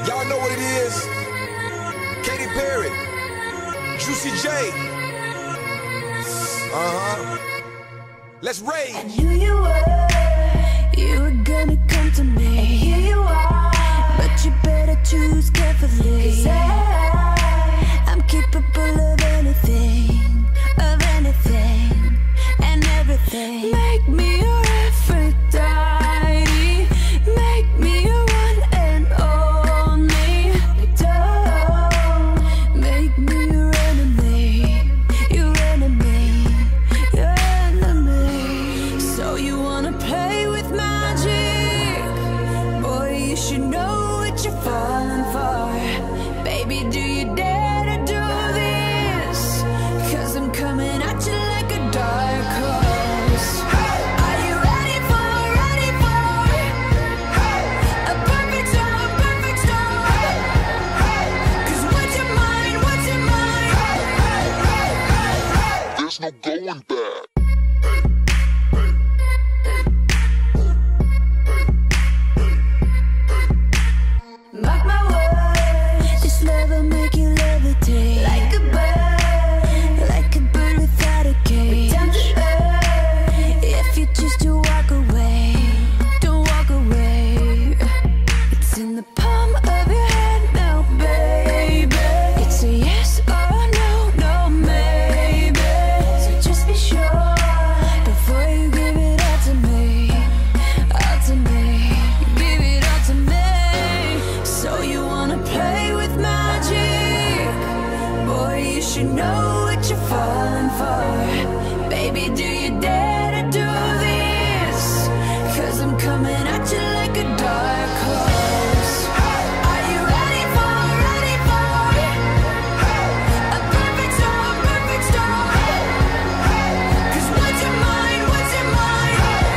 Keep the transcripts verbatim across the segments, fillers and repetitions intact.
Y'all know what it is. Katy Perry, Juicy J. Uh-huh. Let's rage. I knew you were, you were gonna come to me. And here you are, but you better choose carefully. 'Cause I, I'm capable of anything, of anything, and everything. Make me your Aphrodite, make me your one and only. Don't make me your enemy, your enemy, your enemy. So you wanna play with magic? Boy, you should know what you're falling for. Baby, do you dare to do this? 'Cause I'm coming at you like a dark horse. Are you ready for, ready for a perfect storm, perfect storm? 'Cause what's your mind, what's your mind? There's no going back. Mark my words, this love will make you levitate like a bird, like a bird without a cage. Down to earth, if you choose to walk away, don't walk away. It's in the palm of your hand now, baby. It's a yes or a no, no maybe. So just be sure before you give it all to me, all to me. Give it all to me. So you wanna play with magic? Boy, you should know what you're falling for. Baby, do you dare to do this? 'Cause I'm coming at you like a dark horse. Are you ready for, ready for a perfect storm, perfect storm? 'Cause what's your mind, what's your mind?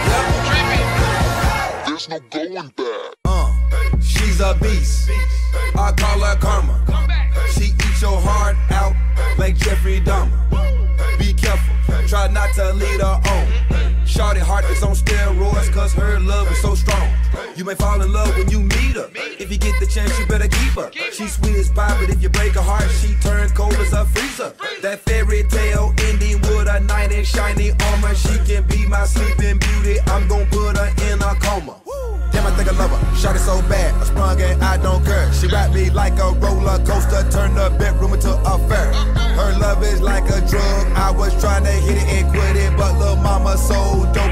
There's no going back. Uh, she's a beast. I call her karma. She eats your heart out like Jeffrey Dahmer. Be careful, try not to lead her on. Shawty heart is on steroids, 'cause her love is so strong. You may fall in love when you meet her. If you get the chance, you better keep her. She's sweet as pie, but if you break her heart, she turns cold as a freezer. That fairy tale ending with a knight in shiny armor. She can be my sleeping beauty. I'm gon' put her in a coma. Damn, I think I love her. Shot it so bad, I sprung and I don't care. She wrapped me like a roller coaster, turned the bedroom into a fair. Her love is like a drug. I was trying to hit it and quit it, but lil' mama so don't.